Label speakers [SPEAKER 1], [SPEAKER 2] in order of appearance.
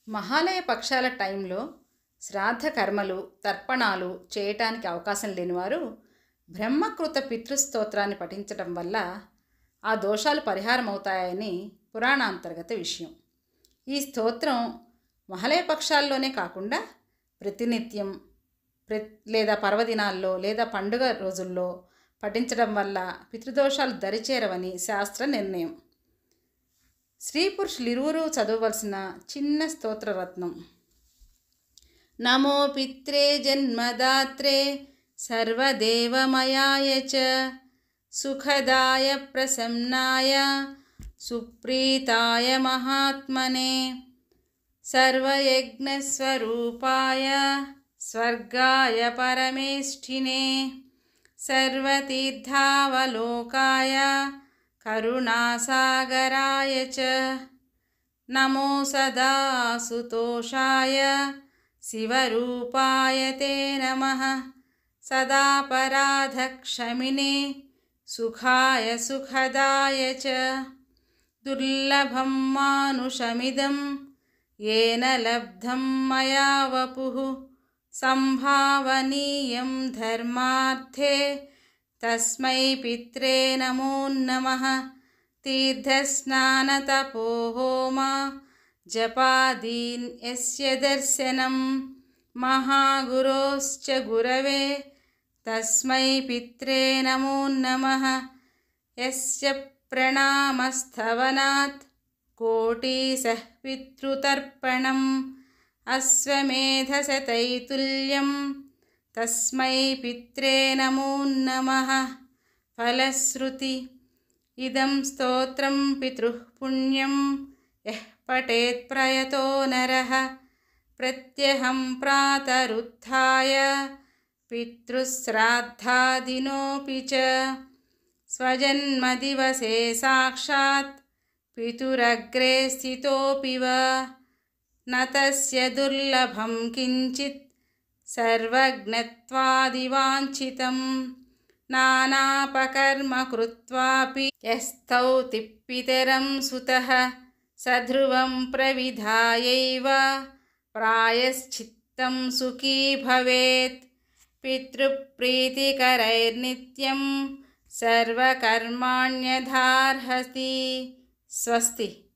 [SPEAKER 1] మహాలయ పక్షాల టైంలో శ్రాద్ధ కర్మలు తర్పణాలు చేయటానికి అవకాశం లేనివారు బ్రహ్మకృత పితృస్తోత్రాన్ని పఠించడం వల్ల ఆ దోషాలు పరిహారం అవుతాయని పురాణాంతర్గత విషయం. ఈ స్తోత్రం మహాలయ పక్షాల్లోనే కాకుండా ప్రతినిత్యం లేదా పర్వదినాల్లో లేదా పండుగ రోజుల్లో పఠించడం వల్ల పితృదోషాలు దరిచేరవని శాస్త్ర నిర్ణయం. స్త్రీ పురుషులిరువురూ చదవవలసిన చిన్న స్తోత్రరత్నం. నమో పిత్రే జన్మదాత్రే సర్వదేవమయాయ చ సుఖదాయ ప్రసన్నాయ సుప్రీతాయ మహాత్మనే సర్వయజ్ఞస్వరూపాయ స్వర్గాయ పరమేష్ఠినే సర్వతీర్థావలోకాయ కరుణాసాగరాయ చ నమో సదా సుతోషాయ శివరూపాయ తే నమః సదాపరాధక్షమినే సుఖాయ సుఖదాయ చ దుర్లభం మానుషమిదం येन लब्धं मया वपुः संभावनीयं धर्मार्थे तस्मै पित्रे नमो नमः तीर्थस्नानतपोहोम जपादीन् यस्य दर्शनं महागुरोश्च गुरवे तस्मै पित्रे नमो नमः यस्य प्रणामस्तवनात् कोटिशः पितृतर्पणम् अश्वमेधशतैतुल्यं तस्मै पित्रे नमो नमः फलश्रुति इदं स्तोत्रं पितृः पुण्यं यः पठेत् प्रयतो नरः प्रत्यहं प्रातरुत्थाय पितृश्राद्धादिनोऽपि च स्वजन्मदिवसे साक्षात् पितुरग्रे स्थितोऽपि वा न तस्य दुर्लभं किञ्चित् सर्वज्ञत्वादिवाञ्छितं नानापकर्म कृत्वापि यस्तौति पितरं सुतः सध्रुवं प्रविधायैव प्रायश्चित्तं सुखी भवेत् पितृप्रीतिकरैर्नित्यं सर्वकर्माण्यधार्हति. स्वस्ति.